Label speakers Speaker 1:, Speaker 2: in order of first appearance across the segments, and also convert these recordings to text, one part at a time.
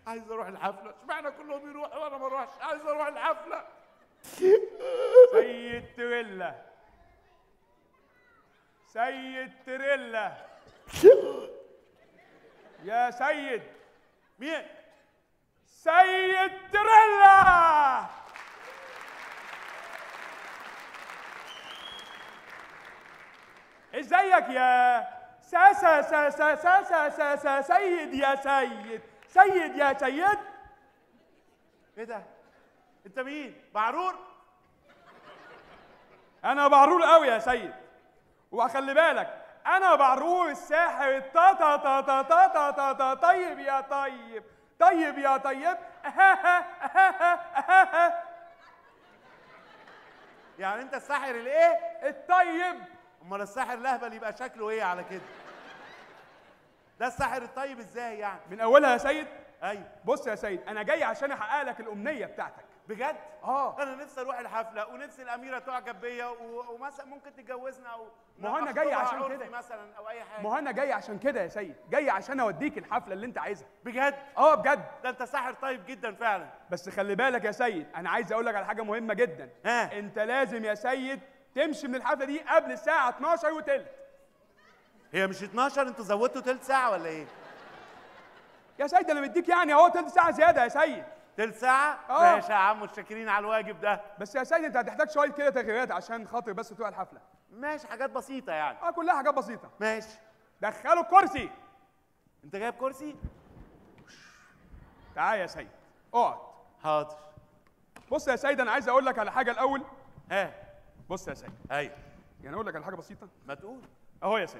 Speaker 1: عايز اروح الحفله، اشمعنى كلهم يروحوا وانا ما اروحش؟ عايز اروح الحفله.
Speaker 2: سيد تريلا، سيد تريلا، يا سيد.
Speaker 1: مين؟
Speaker 2: سيد تريلا. ازيك يا سيد يا سيد، سيد يا سيد.
Speaker 1: ايه ده؟ انت مين؟ بعرور؟
Speaker 2: انا بعرور قوي يا سيد، وخلي بالك انا بعرور الساحر طيب يا طيب، طيب يا طيب.
Speaker 1: يعني انت الساحر الايه؟
Speaker 2: الطيب.
Speaker 1: امال الساحر الاهبل يبقى شكله ايه على كده؟ ده الساحر الطيب ازاي يعني؟
Speaker 2: من اولها يا سيد.
Speaker 1: ايوه.
Speaker 2: بص يا سيد، انا جاي عشان احقق لك الامنيه بتاعتك.
Speaker 1: بجد؟
Speaker 2: اه.
Speaker 1: انا نفسي اروح الحفله، ونفسي الاميره تعجب بيا، ومثلا ممكن تتجوزنا، او
Speaker 2: ما هو انا جاي عشان
Speaker 1: عرفي
Speaker 2: كده
Speaker 1: مثلا، او اي حاجه.
Speaker 2: ما هو انا جاي عشان كده يا سيد، جاي عشان اوديك الحفله اللي انت عايزها.
Speaker 1: بجد؟
Speaker 2: اه بجد.
Speaker 1: ده انت ساحر طيب جدا فعلا.
Speaker 2: بس خلي بالك يا سيد، انا عايز اقول لك على حاجه مهمه جدا.
Speaker 1: ها؟
Speaker 2: انت لازم يا سيد تمشي من الحفله دي قبل الساعه 12 وتلت.
Speaker 1: هي مش 12؟ انتوا زودتوا تلت ساعه ولا ايه؟
Speaker 2: يا سيد انا مديك يعني اهو تلت ساعه زياده يا سيد.
Speaker 1: تلت ساعه؟ ماشي يا عم، متشكرين على الواجب ده.
Speaker 2: بس يا سيد انت هتحتاج شويه كده تغييرات عشان خاطر بس بتوع الحفله.
Speaker 1: ماشي، حاجات بسيطه يعني.
Speaker 2: كلها حاجات بسيطه.
Speaker 1: ماشي.
Speaker 2: دخلوا الكرسي.
Speaker 1: انت جايب كرسي؟
Speaker 2: تعال يا سيد اقعد.
Speaker 1: حاضر.
Speaker 2: بص يا سيد انا عايز اقول لك على حاجه الاول.
Speaker 1: ها؟
Speaker 2: بص يا سيد.
Speaker 1: ايوه.
Speaker 2: يعني اقول لك على حاجه بسيطه.
Speaker 1: ما تقول.
Speaker 2: اهو يا سيد.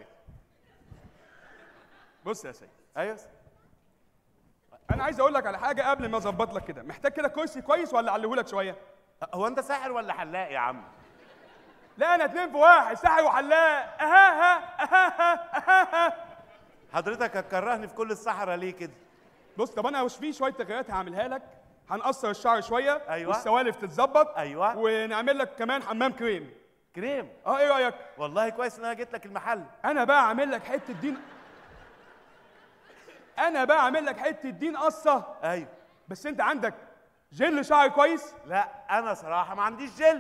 Speaker 2: بص يا سيد.
Speaker 1: ايوه.
Speaker 2: انا عايز اقول لك على حاجه قبل ما اظبط لك كده. محتاج كده كرسي كويس ولا اعليهولك شويه؟
Speaker 1: هو انت ساحر ولا حلاق يا عم؟
Speaker 2: لا انا اتنين في واحد، ساحر وحلاق.
Speaker 1: حضرتك هتكرهني في كل الصحراء ليه كده؟
Speaker 2: بص، طب انا في شويه تغييرات هعملها لك. هنقصر الشعر شويه.
Speaker 1: ايوه.
Speaker 2: والسوالف تتظبط.
Speaker 1: ايوه.
Speaker 2: ونعمل لك كمان حمام كريم.
Speaker 1: كريم؟
Speaker 2: ايه رايك؟
Speaker 1: والله كويس ان انا جيت لك المحل.
Speaker 2: انا بقى اعمل لك حته دين. انا بقى اعمل لك حته دين قصه.
Speaker 1: ايوه.
Speaker 2: بس انت عندك جل شعر كويس؟
Speaker 1: لا انا صراحه ما عنديش جل.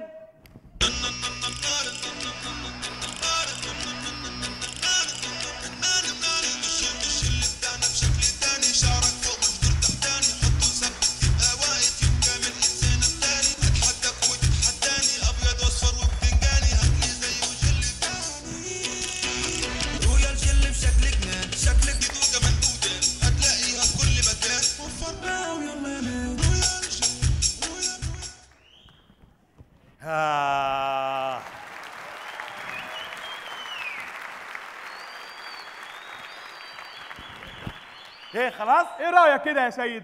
Speaker 1: ايه خلاص؟
Speaker 2: ايه رايك كده يا سيد؟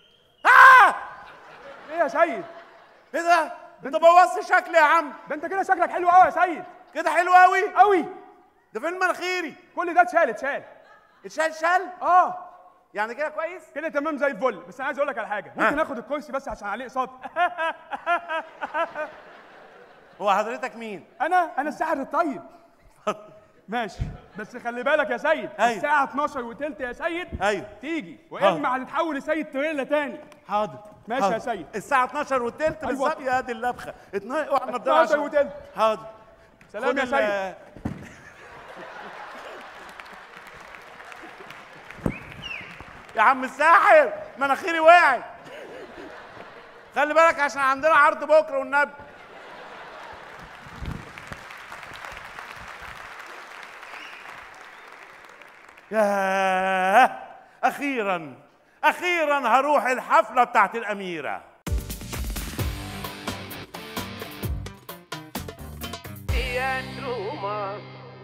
Speaker 2: ايه يا سيد؟
Speaker 1: ايه ده؟ انت بوظت شكلي يا عم.
Speaker 2: ده انت كده شكلك حلو قوي يا سيد.
Speaker 1: كده حلو قوي
Speaker 2: قوي.
Speaker 1: ده فين مناخيري؟
Speaker 2: كل ده اتشال.
Speaker 1: اتشال؟ يعني كده كويس؟
Speaker 2: كده تمام زي الفل. بس انا عايز اقول لك على حاجه. ممكن اخد الكرسي بس عشان عليه اقساط؟
Speaker 1: هو حضرتك مين؟
Speaker 2: انا الساحر الطيب. ماشي. بس خلي بالك يا سيد.
Speaker 1: أيوه.
Speaker 2: الساعه 12 وتلت يا سيد.
Speaker 1: ايوه.
Speaker 2: تيجي واما هتتحول لسيد تريلا تاني.
Speaker 1: حاضر.
Speaker 2: ماشي
Speaker 1: حاضر.
Speaker 2: يا سيد.
Speaker 1: الساعه 12 وتلت بالظبط. يا دي اللبخه.
Speaker 2: 12 وتلت.
Speaker 1: حاضر.
Speaker 2: سلام يا سيد.
Speaker 1: يا عم الساحر مناخيري وقعت. خلي بالك عشان عندنا عرض بكره والنبي. ياه، اخيرا هروح الحفله بتاعت الاميره.
Speaker 3: يا تروما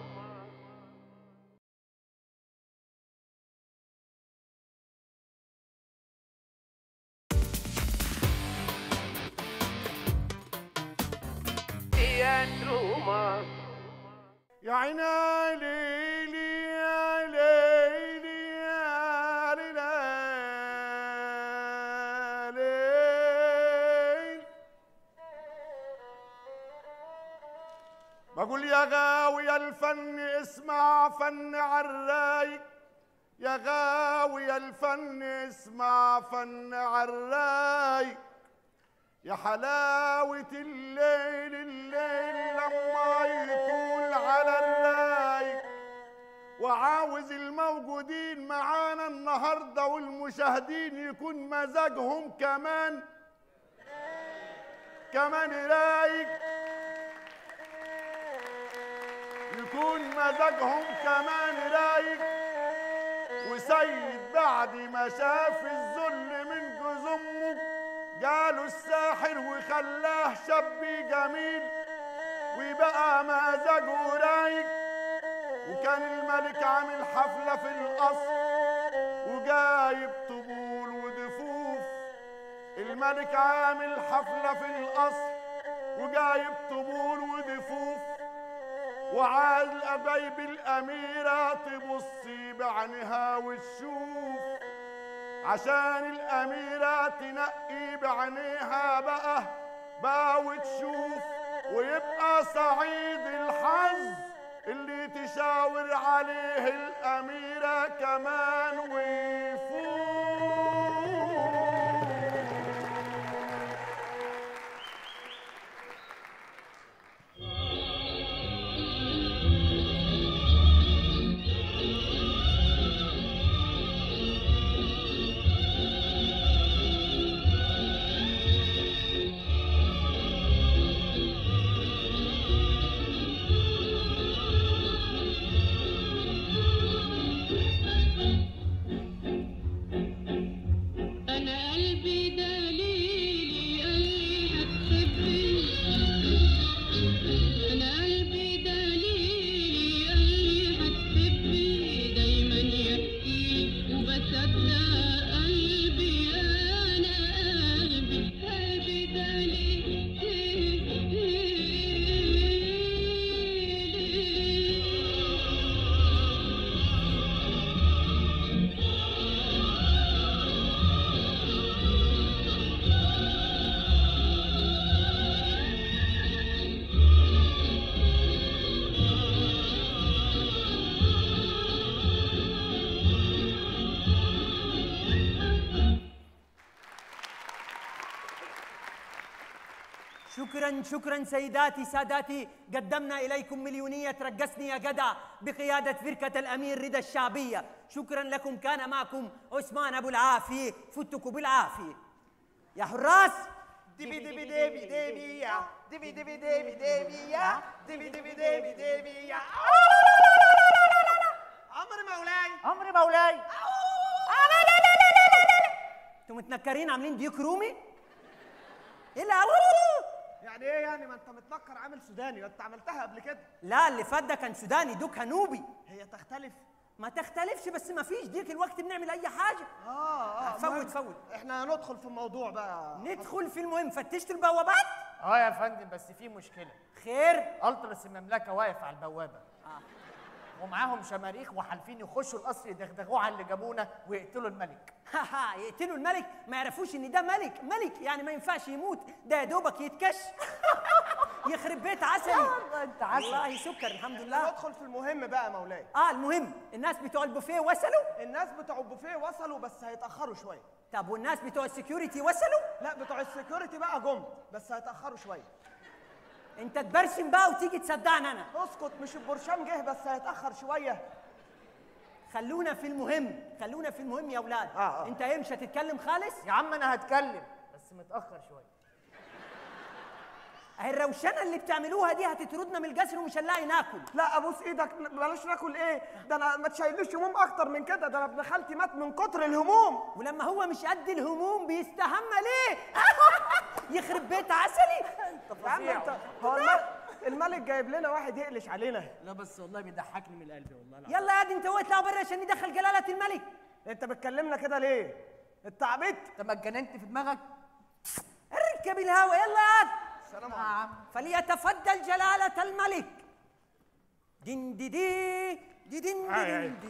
Speaker 3: يا تروما
Speaker 1: يا عيني ليلي يا ليلي يا ليل. بقول يا غاوي الفن اسمع فن عالرايق، يا غاوي يا الفن اسمع فن عالرايق، يا حلاوة الليل الليل لما يطول على الرايق. وعاوز الموجودين معانا النهارده والمشاهدين يكون مزاجهم كمان رايق، يكون مزاجهم كمان رايق. وسيد بعد ما شاف الذل من جوز امه جاله الساحر وخلاه شاب جميل وبقى مزاجه رايق. وكان الملك عامل حفلة في القصر وجايب طبول وضفوف. الملك عامل حفلة في القصر وجايب طبول وضفوف، وعاد القبايب الأميرة تبصي بعينها وتشوف، عشان الأميرة تنقي بعينيها بقى وتشوف، ويبقى سعيد الحظ اللي تشاور عليه الأميرة كمان ويفوز.
Speaker 4: شكرا سيداتي ساداتي، قدمنا إليكم مليونية رقصني يا جدع بقيادة فرقة الأمير رضا الشعبية. شكرا لكم، كان معكم عثمان أبو العافية، فتكوا بالعافية يا حراس.
Speaker 5: دبي دبي دبي دبي يا دبي دبي دبي دبي يا دبي دبي دبي دبي يا عمري مولاي
Speaker 4: انتوا متنكرين عاملين ديك رومي؟ ايه اللي
Speaker 5: يعني ايه يعني؟ ما انت متنكر عامل سوداني، انت عملتها قبل كده.
Speaker 4: لا اللي فات ده كان سوداني، دوك هنوبي.
Speaker 5: هي تختلف؟
Speaker 4: ما تختلفش، بس ما فيش ديك الوقت بنعمل اي حاجه. فوت
Speaker 5: احنا هندخل في الموضوع بقى.
Speaker 4: ندخل في المهم. فتشتوا البوابات؟
Speaker 6: يا فندم، بس في مشكله.
Speaker 4: خير؟
Speaker 6: ألطرس المملكه واقف على البوابه ومعاهم شماريخ وحالفين يخشوا القصر يدغدغوه على اللي جابونا ويقتلوا الملك.
Speaker 4: يقتلوا الملك؟ ما يعرفوش ان ده ملك يعني ما ينفعش يموت، ده يا دوبك يتكش. يخرب بيت عسلي.
Speaker 6: انت عسل
Speaker 4: والله سكر الحمد لله.
Speaker 5: ندخل في المهم بقى مولاي.
Speaker 4: المهم، الناس بتوع البوفيه وصلوا؟
Speaker 5: الناس بتوع البوفيه وصلوا بس هيتاخروا شويه.
Speaker 4: طب والناس بتوع السكيورتي وصلوا؟
Speaker 5: لا بتوع السكيورتي بقى جم بس هيتاخروا شويه.
Speaker 4: انت تبرشم بقى وتيجي تصدقني انا.
Speaker 5: اسكت، مش البرشام جه بس هيتاخر شويه.
Speaker 4: خلونا في المهم يا اولاد. انت ايه مش هتتكلم خالص؟
Speaker 6: يا عم انا هتكلم بس متاخر شويه.
Speaker 4: اهي الروشنه اللي بتعملوها دي هتطردنا من الجسر ومش هنلاقي ناكل.
Speaker 5: لا ابوس ايدك، بلاش ناكل. ايه ده؟ انا ما تشيلوش هموم اكتر من كده، ده انا ابن خالتي مات من كتر الهموم.
Speaker 4: ولما هو مش قد الهموم بيستهمى ليه؟ يخرب بيت عسلي.
Speaker 5: يا عم انت، هو الملك جايب لنا واحد يقلش علينا.
Speaker 6: لا بس والله بيضحكني من القلب والله لا.
Speaker 4: يلا يا دي انت اطلعوا بره عشان ندخل جلاله الملك.
Speaker 5: انت بتكلمنا كده ليه؟ انت عبيط؟
Speaker 6: انت ما اتجننت في دماغك؟
Speaker 4: اركب الهوا يلا يا عاد.
Speaker 5: السلام عليكم.
Speaker 4: فليتفضل جلاله الملك. دين دي دي دي دين دي دي.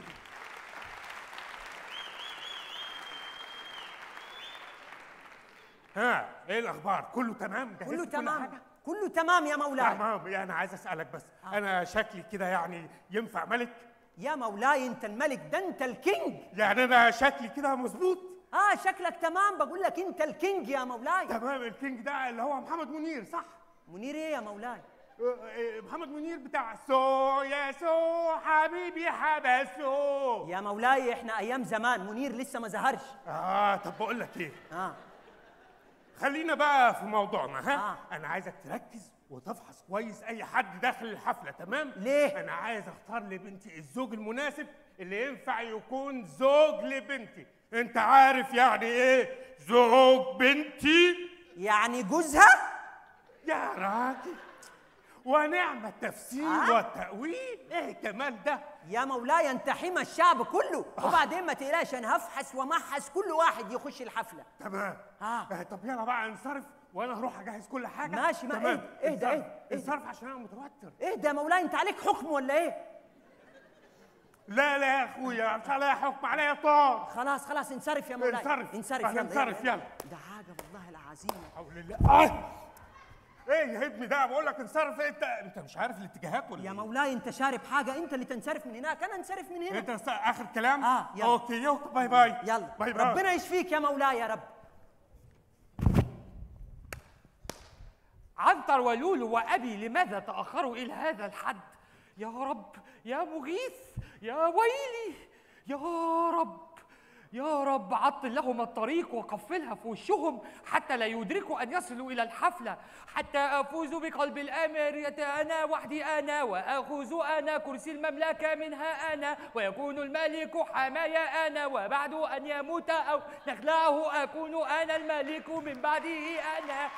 Speaker 1: ايه الاخبار؟ كله تمام؟
Speaker 4: كله تمام، كله تمام يا مولاي.
Speaker 1: تمام. انا عايز اسالك بس، انا شكلي كده يعني ينفع ملك؟
Speaker 4: يا مولاي انت الملك، ده انت الكينج.
Speaker 1: يعني انا شكلي كده مظبوط؟
Speaker 4: شكلك تمام، بقول لك انت الكينج يا مولاي.
Speaker 1: تمام. الكينج ده اللي هو محمد منير صح؟
Speaker 4: منير ايه يا مولاي؟
Speaker 1: محمد منير بتاع سو يا سو حبيبي حبسو.
Speaker 4: يا مولاي احنا ايام زمان، منير لسه ما ظهرش.
Speaker 1: طب بقول لك ايه،
Speaker 4: اه
Speaker 1: خلينا بقى في موضوعنا. انا عايزك تركز وتفحص كويس اي حد داخل الحفله. تمام؟
Speaker 4: ليه؟
Speaker 1: انا عايز اختار لبنتي الزوج المناسب اللي ينفع يكون زوج لبنتي. انت عارف يعني ايه زوج بنتي؟
Speaker 4: يعني جوزها؟
Speaker 1: يا راجل ونعم التفسير والتأويل، ايه الجمال ده؟
Speaker 4: يا مولاي انت حمى الشعب كله، وبعدين ما تقلقش انا هفحص ومحس كل واحد يخش الحفله.
Speaker 1: تمام. طب يلا بقى انصرف وانا هروح اجهز كل حاجه.
Speaker 4: ماشي.
Speaker 1: تمام.
Speaker 4: اهدى
Speaker 1: انصرف عشان انا متوتر.
Speaker 4: اهدى يا مولاي، انت عليك حكم ولا ايه؟
Speaker 1: لا يا اخويا مش عليا حكم، عليا طار.
Speaker 4: خلاص انصرف يا مولاي.
Speaker 1: انصرف
Speaker 4: يلا.
Speaker 1: يلا.
Speaker 4: ده حاجه والله العظيم.
Speaker 1: حول الله. ايه يا ابني ده؟ بقول لك انصرف. انت مش عارف الاتجاهات ولا
Speaker 4: يا
Speaker 1: إيه؟
Speaker 4: مولاي انت شارب حاجه، انت اللي تنصرف من هناك، انا انصرف من هنا.
Speaker 1: انت اخر كلام؟
Speaker 4: يلا.
Speaker 1: اوكي باي باي.
Speaker 4: يلا
Speaker 1: باي باي.
Speaker 4: ربنا يشفيك يا مولاي يا رب.
Speaker 7: عنتر ولولو وأبي لماذا تأخروا إلى هذا الحد؟ يا رب يا مغيث يا ويلي يا رب يا رب، عطل لهم الطريق وقفلها في وشهم حتى لا يدركوا أن يصلوا إلى الحفلة، حتى أفوز بقلب الأميرة أنا وحدي أنا، وأخذ أنا كرسي المملكة منها أنا، ويكون الملك حمايا أنا، وبعد أن يموت أو نخلعه أكون أنا الملك من بعده أنا.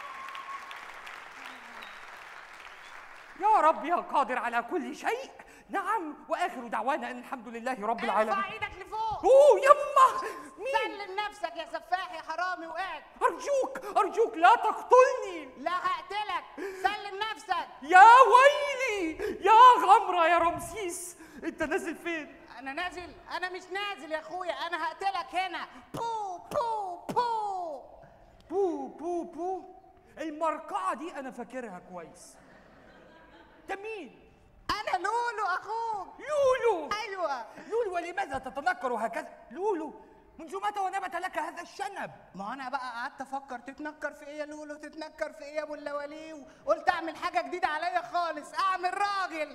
Speaker 7: يا رب يا قادر على كل شيء. نعم، واخر دعوانا ان الحمد لله رب العالمين.
Speaker 5: ارفع ايدك لفوق.
Speaker 7: يما مين؟
Speaker 5: سلم نفسك يا سفاح يا حرامي وقعت.
Speaker 7: ارجوك لا تقتلني.
Speaker 5: لا هقتلك، سلم نفسك.
Speaker 7: يا ويلي يا غمرة يا رمسيس، انت نازل فين؟
Speaker 5: انا نازل؟ انا مش نازل يا اخويا، انا هقتلك هنا. بو بو بو
Speaker 7: بو بو بو. المرقعة دي انا فاكرها كويس. انت مين؟
Speaker 5: انا لولو اخوك.
Speaker 7: لولو؟
Speaker 5: ايوه
Speaker 7: لولو، ولماذا تتنكر هكذا؟ لولو، منذ متى ونبت لك هذا الشنب؟
Speaker 5: ما انا بقى قعدت افكر تتنكر في ايه يا لولو، تتنكر في ايه يا ابو اللواليه، قلت اعمل حاجه جديده عليا خالص، اعمل راجل.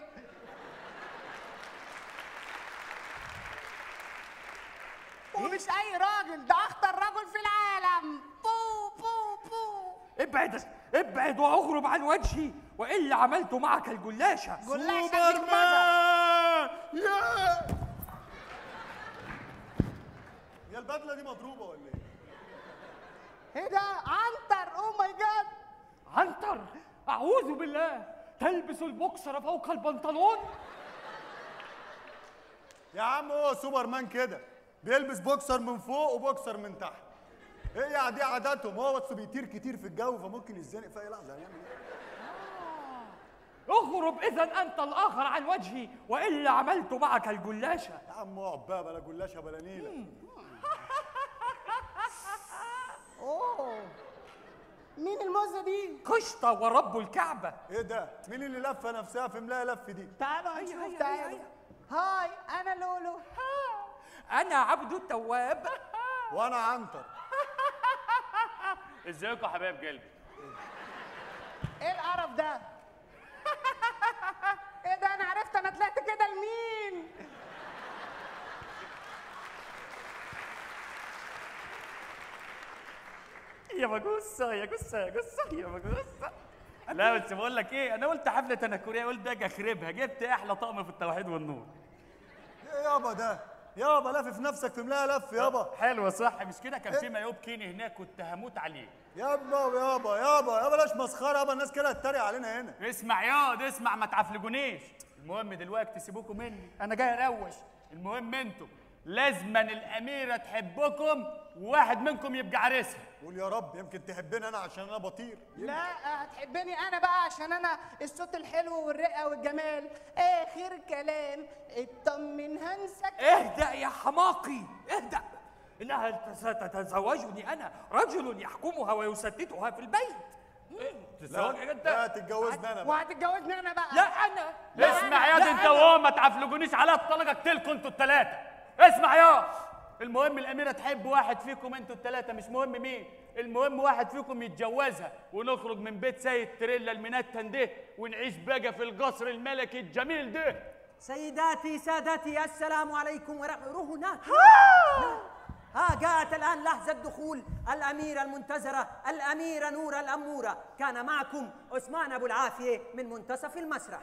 Speaker 5: ومش اي راجل، ده اخطر رجل في العالم. بو بو بو.
Speaker 7: ابعد واغرب عن وجهي والا عملت معك الجلاشه.
Speaker 5: جلاشه
Speaker 8: يا البدله دي مضروبه ولا ايه؟
Speaker 5: ايه ده؟ عنتر. اوه ماي جاد.
Speaker 7: عنتر؟ اعوذ بالله، تلبس البوكسر فوق البنطلون؟
Speaker 8: يا عم هو سوبرمان كده بيلبس بوكسر من فوق وبوكسر من تحت. هي دي عاداتهم، هو بس بيطير كتير في الجو فممكن يتزنق في اي لحظه. هيعمل ايه؟
Speaker 7: اغرب اذا انت الاخر عن وجهي والا عملت معك الجلاشه.
Speaker 8: يا عم اقعد بقى، بلا جلاشه بلا نيله.
Speaker 5: اوه، مين الموزه دي؟
Speaker 7: قشطه ورب الكعبه.
Speaker 8: ايه ده؟ مين اللي لفه نفسها في ملايه لف دي؟
Speaker 5: تعالوا نشوف. تعالوا. هاي انا لولو.
Speaker 7: انا عبد التواب.
Speaker 8: وانا عنتر.
Speaker 1: ازيكم يا حبايب قلبي؟
Speaker 5: ايه القرف ده؟ ايه ده؟ انا عرفت انا طلعت كده لمين.
Speaker 9: يا مجوسة يا جثة يا جثة يا مجوسة. لا بس بقول لك ايه، انا قلت حفله تنكريه، قلت اجي اخربها، جبت احلى طقم في التوحيد والنور.
Speaker 8: ايه يابا ده؟ يابا لافف نفسك في ملايه لف يابا.
Speaker 9: حلوه صح، مش كده؟ كان في مايوب كيني هناك كنت هموت عليه.
Speaker 8: يابا بلاش مسخره يابا، الناس كده هتتريق علينا هنا.
Speaker 9: اسمع اسمع ما تعفلجونيش. المهم دلوقتي سيبوكم مني، انا جاي اروش. المهم انتوا لازما الاميره تحبكم وواحد منكم يبقى عريسها.
Speaker 8: قول يا رب، يمكن تحبني انا عشان انا بطير.
Speaker 5: لا هتحبني انا بقى عشان انا الصوت الحلو والرقه والجمال. اخر كلام اطمن هنسك.
Speaker 7: اهدأ يا حماقي اهدأ، انها ستتزوجني انا، رجل يحكمها ويستتها في البيت.
Speaker 9: تتزوجك انت؟
Speaker 8: لا تتجوزني انا بقى.
Speaker 5: وهتتجوزني انا بقى.
Speaker 7: لا انا
Speaker 9: اسمع يا انت وهو ما تعفلجونيش على الطلقه اقتلكم انتوا الثلاثه. اسمع يا، المهم الاميره تحب واحد فيكم انتوا الثلاثه، مش مهم مين، المهم واحد فيكم يتجوزها ونخرج من بيت سيد تريلا المنتن ده ونعيش بقى في القصر الملكي الجميل ده.
Speaker 4: سيداتي سادتي السلام عليكم ورحمة الله. هناك جاءت الآن لحظة دخول الأميرة المنتظرة الأميرة نور الأمورة. كان معكم عثمان أبو العافية من منتصف المسرح.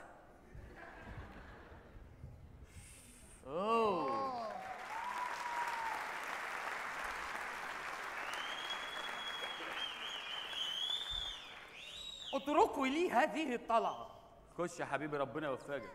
Speaker 7: اتركوا لي هذه الطلعة.
Speaker 9: خش يا حبيبي ربنا يوفقك.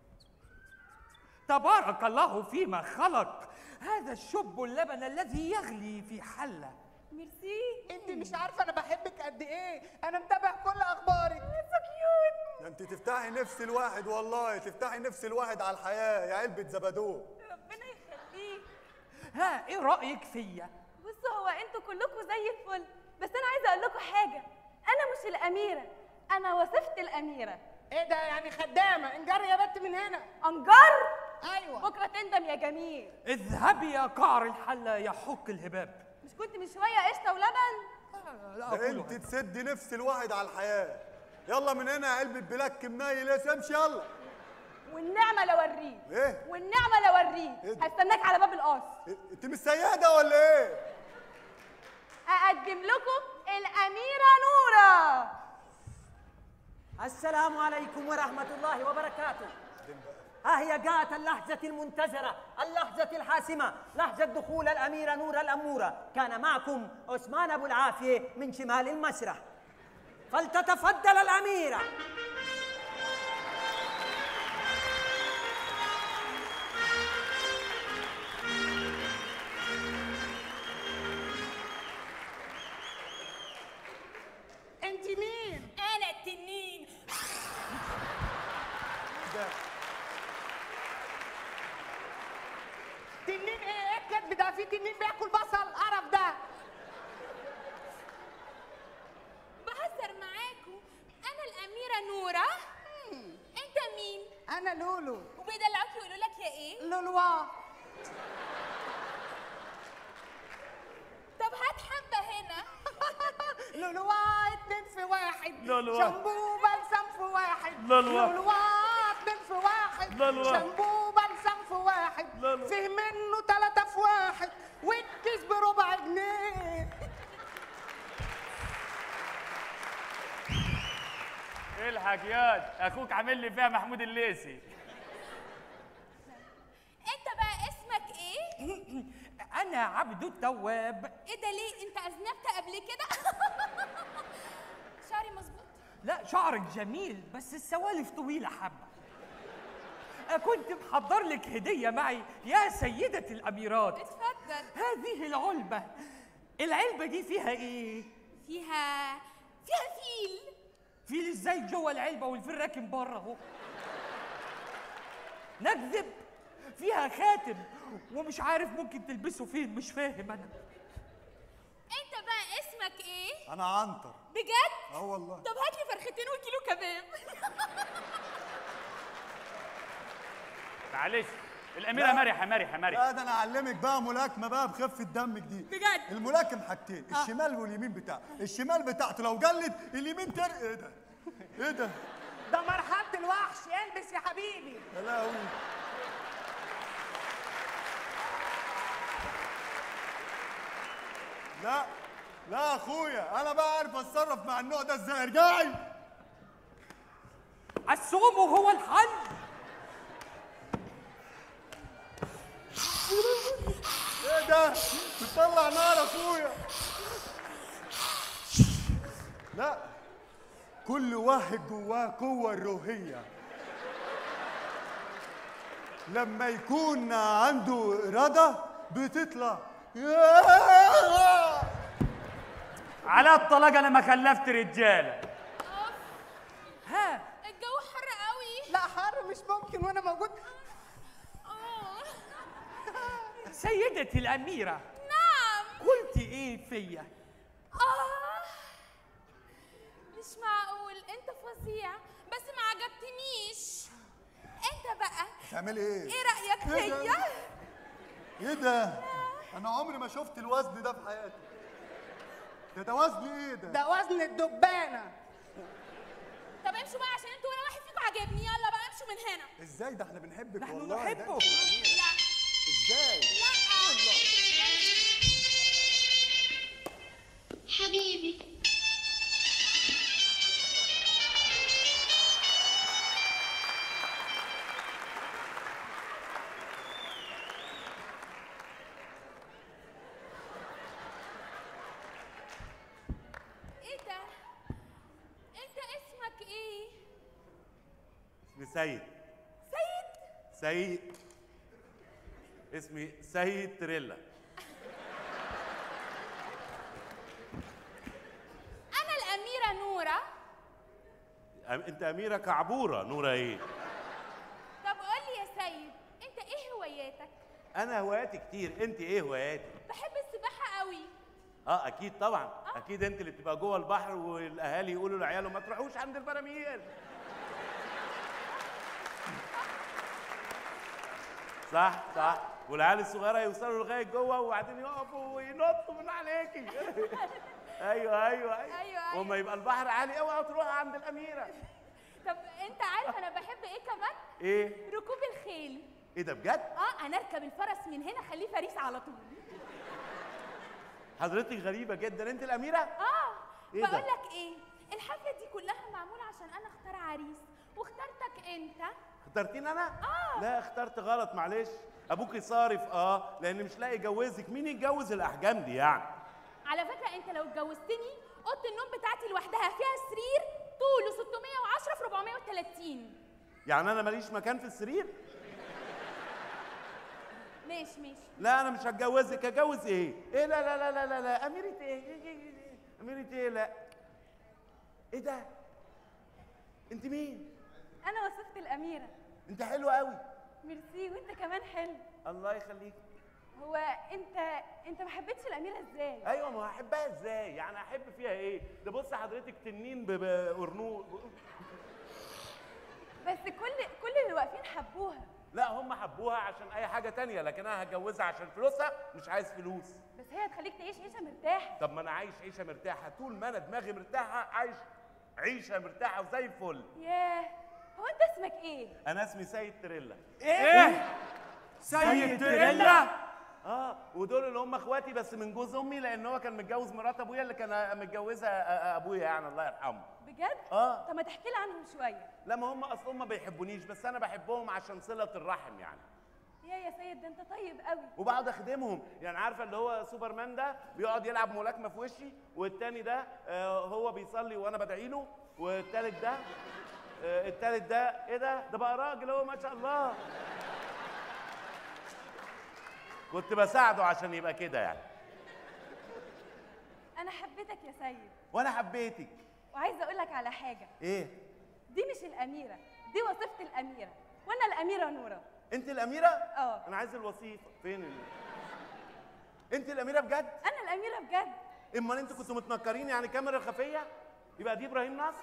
Speaker 7: تبارك الله فيما خلق، هذا الشب اللبن الذي يغلي في حلة.
Speaker 5: ميرسي. انت مش عارفه انا بحبك قد ايه، انا متابع كل اخبارك. سو كيوت.
Speaker 8: ده انت تفتحي نفس الواحد، والله تفتحي نفس الواحد على الحياه يا علبه زبادو.
Speaker 10: ربنا يخليك.
Speaker 7: ها ايه رأيك فيا؟
Speaker 10: بصوا هو انتوا كلكم زي الفل، بس انا عايزه اقول لكم حاجه، انا مش الاميره، انا وصفت الاميره.
Speaker 5: ايه ده يعني خدامه؟ انجري يا بنت من هنا.
Speaker 10: انجر؟
Speaker 5: ايوه.
Speaker 10: بكره تندم يا جميل.
Speaker 7: اذهبي يا قعر الحلة يا حك الهباب.
Speaker 10: مش كنت من شويه قشطه ولبن؟
Speaker 7: لا
Speaker 8: ده
Speaker 7: أقولها.
Speaker 8: انت تسدي نفس الواحد على الحياه. يلا من هنا يا علبه بلاك منيل، امشي يلا.
Speaker 10: والنعمه لو اوريك.
Speaker 8: ايه؟
Speaker 10: والنعمه لو اوريك.
Speaker 8: إيه ده؟
Speaker 10: هستناك على باب القصر.
Speaker 8: انت مش سياده ولا ايه؟
Speaker 10: اقدم لكم الاميره نوره.
Speaker 4: السلام عليكم ورحمة الله وبركاته. ها هي جاءت اللحظة المنتظرة، اللحظة الحاسمة، لحظة دخول الأميرة نور الأمورة. كان معكم عثمان أبو العافية من شمال المسرح. فلتتفضل الأميرة.
Speaker 5: انت مين؟
Speaker 10: انا التنين.
Speaker 5: تنين ايه الكذب ده؟ في تنين بياكل بصل؟ قرف ده.
Speaker 10: بهزر معاكم، انا الاميره نوره. انت مين؟
Speaker 5: انا لولو.
Speaker 10: وبيدلعوك يقولوا لك يا ايه؟
Speaker 5: لولوا.
Speaker 10: طب هات حبه هنا.
Speaker 5: لولوا 2 في 1.
Speaker 9: لولوا.
Speaker 5: شامبو بلسم في 1.
Speaker 9: لولوا.
Speaker 5: لولوا 2 في 1.
Speaker 9: لولوا.
Speaker 5: شامبو بلسم في 1.
Speaker 9: لولوا.
Speaker 5: فيه منه 3 في 1 والكيس بربع جنيه.
Speaker 9: الحق ياد، اخوك عامل لي فيها محمود الليثي.
Speaker 10: انت بقى اسمك ايه؟
Speaker 7: أنا عبد التواب.
Speaker 10: ايه ده ليه؟ انت اذنبت قبل كده؟ شعري مظبوط؟
Speaker 7: لا شعرك جميل بس السوالف طويلة حبة. كنت محضر لك هدية معي يا سيدة الأميرات.
Speaker 10: اتفضل.
Speaker 7: هذه العلبة. العلبة دي فيها إيه؟
Speaker 10: فيها فيل.
Speaker 7: فيل إزاي جوه العلبة والفيل راكن بره أهو؟ نكذب؟ فيها خاتم ومش عارف ممكن تلبسه فين، مش فاهم أنا.
Speaker 10: انت بقى اسمك ايه؟
Speaker 8: انا عنتر.
Speaker 10: بجد؟
Speaker 8: والله.
Speaker 10: طب هات لي فرختين وكيلو كباب.
Speaker 9: معلش الاميره مرحه مرحه مرحه.
Speaker 8: لا ده انا اعلمك بقى ملاكمه بقى بخفه دمك دي.
Speaker 10: بجد؟
Speaker 8: الملاكم حاجتين، الشمال واليمين بتاعه. الشمال بتاعته لو جلد اليمين ايه ده؟ ايه ده؟
Speaker 5: ده مرحله الوحش. البس يا حبيبي.
Speaker 8: يا لهوي. لا لا يا اخويا، انا بقى عارف اتصرف مع النوع ده ازاي. ارجعي.
Speaker 7: السوم هو الحل.
Speaker 8: ايه ده؟ بتطلع نار يا اخويا. لا، كل واحد جواه قوة الروحية. لما يكون عنده إرادة بتطلع.
Speaker 9: على الطلاق انا ما خلفت رجاله.
Speaker 7: ها
Speaker 10: الجو حر قوي.
Speaker 5: لا حر مش ممكن وانا موجود.
Speaker 7: سيدتي الأميرة.
Speaker 10: نعم.
Speaker 7: قلت إيه فيا؟
Speaker 10: مش معقول.
Speaker 11: انت فظيع بس ما عجبتنيش. انت بقى
Speaker 8: تعملي ايه؟
Speaker 11: ايه رأيك فيا؟
Speaker 8: ايه ده؟ انا عمري ما شفت الوزن ده في حياتي. ده وزن ايه ده؟
Speaker 5: ده وزن الدبانه.
Speaker 11: طب امشوا بقى عشان انتوا ولا واحد فيكم عاجبني. يلا بقى امشوا من هنا.
Speaker 8: ازاي ده؟ احنا بنحبك
Speaker 4: نحن
Speaker 8: والله.
Speaker 4: نحبه.
Speaker 11: لا
Speaker 8: ازاي؟
Speaker 11: لا
Speaker 12: حبيبي
Speaker 11: ايه ده؟ انت اسمك ايه؟
Speaker 1: اسمي سيد.
Speaker 11: سيد؟
Speaker 1: اسمي سيد تريلا.
Speaker 11: انا الاميره نوره.
Speaker 1: انت اميره كعبوره. نوره ايه؟
Speaker 11: طب قول لي يا سيد، انت ايه هواياتك؟
Speaker 1: انا هواياتي كتير. انت ايه هواياتك؟
Speaker 11: بحب السباحه قوي.
Speaker 1: اكيد طبعا. اكيد انت اللي بتبقى جوه البحر والاهالي يقولوا لعيالهم ما تروحوش عند البراميل. صح صح. والعيال الصغيره يوصلوا لغايه جوه وبعدين يقفوا وينطوا من عليكي. ايوه. وما يبقى البحر عالي اوعى تروح عند الاميره.
Speaker 11: طب انت عارف انا بحب ايه كمان؟
Speaker 1: ايه؟
Speaker 11: ركوب الخيل.
Speaker 1: ايه ده بجد؟
Speaker 11: انا اركب الفرس من هنا اخليه فريس على طول.
Speaker 1: حضرتك غريبه جدا. انت الاميره؟ إيه
Speaker 11: بقول
Speaker 1: ده؟
Speaker 11: لك ايه، الحفله دي كلها معموله عشان انا اختار عريس واخترتك انت.
Speaker 1: اخترتيني انا؟ لا اخترت غلط معلش. ابوكي صارف لان مش لاقي يجوزك. مين يتجوز الاحجام دي يعني؟
Speaker 11: على فكره انت لو اتجوزتني اوضه النوم بتاعتي لوحدها فيها سرير طوله 610 في 430.
Speaker 1: يعني انا ماليش مكان في السرير؟
Speaker 11: ماشي.
Speaker 1: لا انا مش هتجوزك. اتجوز ايه؟ ايه لا اميره ايه؟ اميره ايه؟ لا. ايه ده؟ انت مين؟
Speaker 10: انا وصفت الاميره.
Speaker 1: انت حلوه قوي.
Speaker 10: ميرسي، وانت كمان حلو.
Speaker 1: الله يخليك.
Speaker 10: هو انت ما حبيتش الاميره ازاي؟
Speaker 1: ايوه ما هحبها ازاي؟ يعني احب فيها ايه؟ ده بص حضرتك تنين بقرنوط.
Speaker 10: بس كل اللي واقفين حبوها.
Speaker 1: لا هم حبوها عشان اي حاجه تانية، لكن انا هتجوزها عشان فلوسها. مش عايز فلوس.
Speaker 10: بس هي هتخليك تعيش عيشه مرتاحه.
Speaker 1: طب ما انا عايش عيشه مرتاحه طول ما انا دماغي مرتاحه. عايش عيشه مرتاحه وزي الفل.
Speaker 10: ياه، هو انت اسمك ايه؟
Speaker 1: انا اسمي سيد تريلا.
Speaker 4: ايه؟ سيد تريلا؟
Speaker 1: ودول اللي هم اخواتي بس من جوز امي، لان هو كان متجوز مرات ابويا اللي كان متجوزها ابويا يعني الله يرحمه.
Speaker 10: بجد؟ طب ما تحكي لي عنهم شويه.
Speaker 1: لا ما هم اصلا ما بيحبونيش، بس انا بحبهم عشان صله الرحم يعني.
Speaker 10: يا سيد ده انت طيب قوي.
Speaker 1: وبقعد اخدمهم. يعني عارفه اللي هو سوبرمان ده بيقعد يلعب ملاكمه في وشي، والتاني ده هو بيصلي وانا بدعي له، والتالت ده ايه ده بقى راجل هو ما شاء الله. كنت بساعده عشان يبقى كده يعني.
Speaker 10: انا حبيتك يا سيد.
Speaker 1: وانا حبيتك.
Speaker 10: وعايزه اقول لك على حاجه.
Speaker 1: ايه؟
Speaker 10: دي مش الاميره، دي وصفه الاميره، وانا الاميره نوره.
Speaker 1: انت الاميره؟ انا عايز الوصيفه. فين انت الاميره بجد؟
Speaker 10: انا الاميره بجد.
Speaker 1: امال انتوا كنتوا متنكرين يعني كاميرا خفيه؟ يبقى دي ابراهيم نصر؟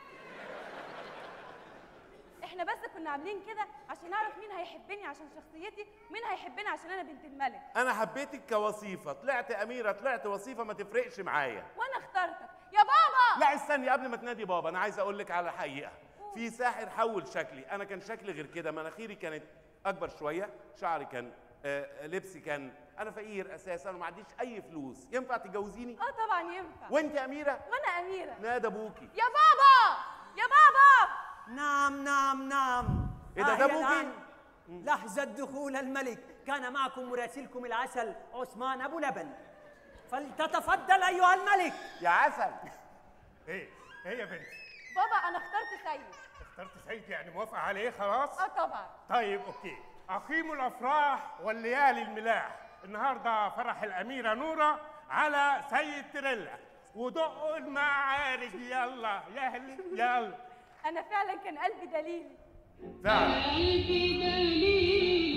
Speaker 10: احنا بس كنا عاملين كده عشان نعرف مين هيحبني عشان شخصيتي ومين هيحبني عشان انا بنت الملك.
Speaker 1: انا حبيتك كوصيفه. طلعت اميره طلعت وصيفه ما تفرقش معايا.
Speaker 10: وانا اخترتك يا بابا.
Speaker 1: لا استني قبل ما تنادي بابا، انا عايز اقول لك على حقيقه. في ساحر حول شكلي. انا كان شكلي غير كده. مناخيري كانت اكبر شويه، شعري كان لبسي كان. انا فقير اساسا وما عنديش اي فلوس. ينفع تتجوزيني؟
Speaker 10: طبعا ينفع.
Speaker 1: وانت اميره؟
Speaker 10: وانا اميره.
Speaker 1: نادى ابوكي.
Speaker 10: يا بابا يا بابا.
Speaker 4: نعم.
Speaker 1: ايه ده ابوكي؟
Speaker 4: لحظة دخول الملك كان معكم مراسلكم العسل عثمان ابو لبن، فلتتفضل ايها الملك.
Speaker 1: يا عسل. ايه يا بنتي؟
Speaker 10: بابا انا اخترت سيد.
Speaker 1: اخترت سيد يعني موافقه عليه خلاص؟
Speaker 10: طبعا.
Speaker 1: طيب اوكي. اقيموا الافراح والليالي الملاح. النهارده فرح الاميره نوره على سيد تريلا، ودقوا المعارج يلا يا اهلي يلا.
Speaker 10: انا فعلا كان قلبي دليل.
Speaker 1: فعلا.
Speaker 12: قلبي دليل